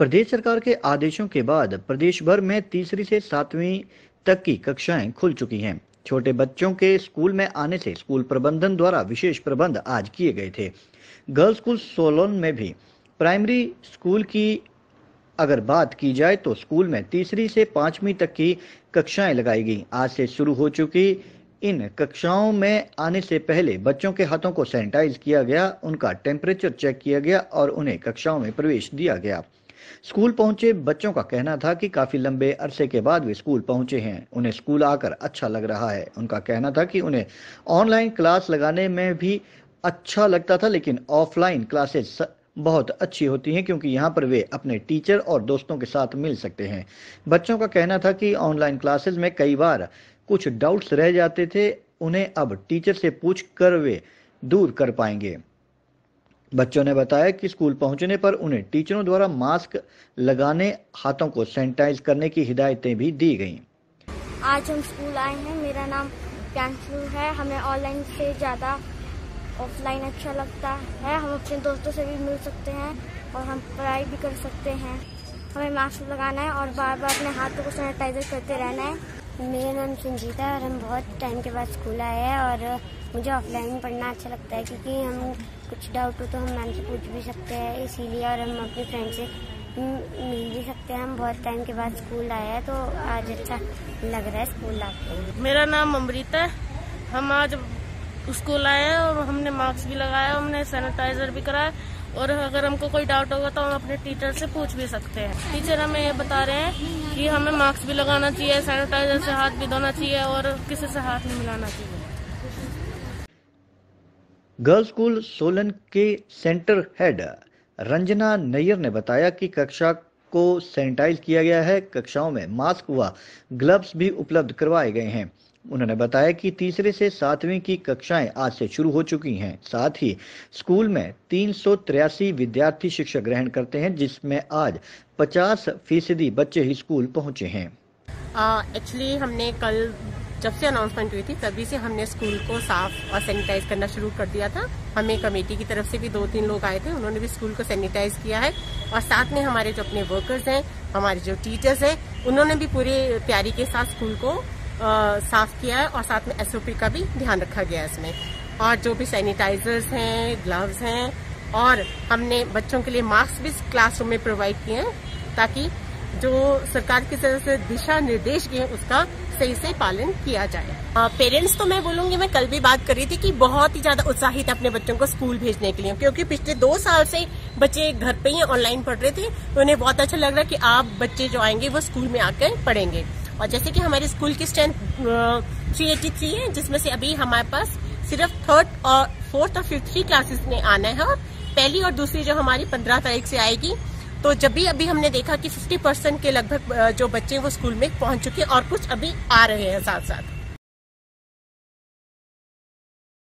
प्रदेश सरकार के आदेशों के बाद प्रदेश भर में तीसरी से सातवीं तक की कक्षाएं खुल चुकी हैं। छोटे बच्चों के स्कूल में आने से स्कूल प्रबंधन द्वारा विशेष प्रबंध आज किए गए थे। गर्ल्स स्कूल सोलन में भी प्राइमरी स्कूल की अगर बात की जाए तो स्कूल में तीसरी से पांचवीं तक की कक्षाएं लगाई गई। आज से शुरू हो चुकी इन कक्षाओं में आने से पहले बच्चों के हाथों को सैनिटाइज किया गया, उनका टेम्परेचर चेक किया गया और उन्हें कक्षाओं में प्रवेश दिया गया। स्कूल पहुंचे बच्चों का कहना था कि काफी लंबे अरसे के बाद वे स्कूल पहुंचे हैं। उन्हें स्कूल आकर अच्छा लग रहा है। उनका कहना था कि उन्हें ऑनलाइन क्लास लगाने में भी अच्छा लगता था, लेकिन ऑफलाइन क्लासेस बहुत अच्छी होती हैं क्योंकि यहाँ पर वे अपने टीचर और दोस्तों के साथ मिल सकते हैं। बच्चों का कहना था कि ऑनलाइन क्लासेस में कई बार कुछ डाउट्स रह जाते थे, उन्हें अब टीचर से पूछ कर वे दूर कर पाएंगे। बच्चों ने बताया कि स्कूल पहुंचने पर उन्हें टीचरों द्वारा मास्क लगाने, हाथों को सैनिटाइज करने की हिदायतें भी दी गईं। आज हम स्कूल आए हैं। मेरा नाम प्यांशु है। हमें ऑनलाइन से ज़्यादा ऑफलाइन अच्छा लगता है। हम अपने दोस्तों से भी मिल सकते हैं और हम पढ़ाई भी कर सकते हैं। हमें मास्क लगाना है और बार बार अपने हाथों को सैनिटाइजर करते रहना है। मेरा नाम संजीता है और हम बहुत टाइम के बाद स्कूल आए हैं और मुझे ऑफलाइन पढ़ना अच्छा लगता है क्योंकि हम कुछ डाउट हो तो हम मैम से पूछ भी सकते हैं इसीलिए, और हम अपने फ्रेंड से मिल भी सकते हैं। हम बहुत टाइम के बाद स्कूल आए हैं तो आज अच्छा लग रहा है स्कूल आके। मेरा नाम अमृता है। हम आज स्कूल आए हैं और हमने मास्क भी लगाया, हमने सैनिटाइजर भी कराया और अगर हमको कोई डाउट होगा तो हम अपने टीचर से पूछ भी सकते हैं। टीचर हमें ये बता रहे हैं कि हमें मास्क भी लगाना चाहिए, सैनिटाइजर से हाथ भी धोना चाहिए और किसी से हाथ नहीं मिलाना चाहिए। गर्ल्स स्कूल सोलन के सेंटर हेड रंजना नैयर ने बताया कि कक्षा को सैनिटाइज किया गया है। कक्षाओं में मास्क व ग्लव्स भी उपलब्ध करवाए गए हैं। उन्होंने बताया कि तीसरे से सातवीं की कक्षाएं आज से शुरू हो चुकी हैं। साथ ही स्कूल में 383 विद्यार्थी शिक्षा ग्रहण करते हैं, जिसमें आज 50% बच्चे ही स्कूल पहुंचे हैं। एक्चुअली हमने कल जब से अनाउंसमेंट हुई थी तभी से हमने स्कूल को साफ और सैनिटाइज करना शुरू कर दिया था। हमें कमेटी की तरफ से भी 2-3 लोग आए थे, उन्होंने भी स्कूल को सैनिटाइज किया है और साथ में हमारे जो अपने वर्कर्स हैं, हमारे जो टीचर्स हैं, उन्होंने भी पूरी तैयारी के साथ स्कूल को साफ किया है और साथ में SOP का भी ध्यान रखा गया है इसमें। और जो भी सैनिटाइजर्स हैं, ग्लव्स हैं और हमने बच्चों के लिए मास्क भी क्लासरूम में प्रोवाइड किए हैं ताकि जो सरकार की तरफ से दिशा निर्देश दिए उसका सही से पालन किया जाए। पेरेंट्स तो मैं बोलूंगी, मैं कल भी बात कर रही थी कि बहुत ही ज्यादा उत्साहित है अपने बच्चों को स्कूल भेजने के लिए, क्योंकि पिछले 2 साल से बच्चे घर पे ही ऑनलाइन पढ़ रहे थे तो उन्हें बहुत अच्छा लग रहा है कि आप बच्चे जो आएंगे वो स्कूल में आकर पढ़ेंगे। और जैसे कि हमारे स्कूल की स्ट्रेंथ 383 है, जिसमें से अभी हमारे पास सिर्फ 3rd और 4th और 5th 3 क्लासेस में आना है और पहली और दूसरी जो हमारी 15 तारीख से आएगी। तो जब भी अभी हमने देखा कि 50% के लगभग जो बच्चे वो स्कूल में पहुंच चुके हैं और कुछ अभी आ रहे हैं साथ साथ।